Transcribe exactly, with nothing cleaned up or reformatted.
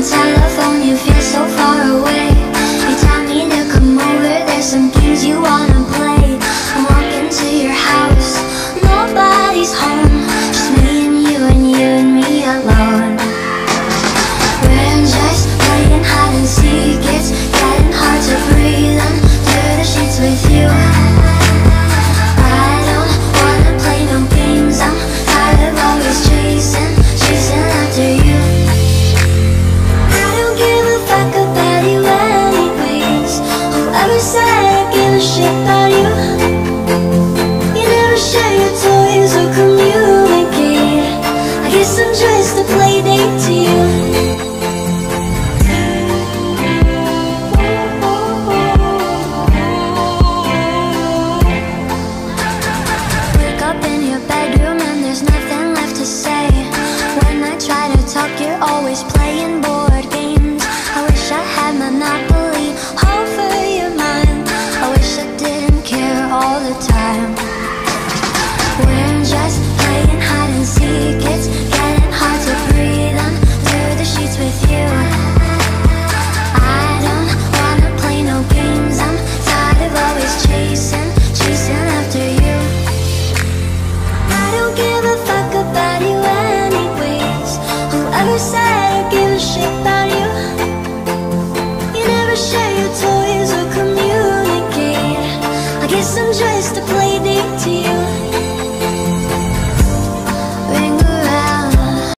telephone, you feel so far away. You tell me to come over, there's some games you wanna play. I walk into your house, nobody's home, just me and you and you and me alone. We're just playing hide and seek, it's getting hard to breathe under the sheets with you. I don't wanna play no games, I'm tired of always chasing, chasing after you. I don't give a fuck about you anyways. Whoever said I give a shit about you? You never share your toys or communicate. I guess I'm just a playdate to you.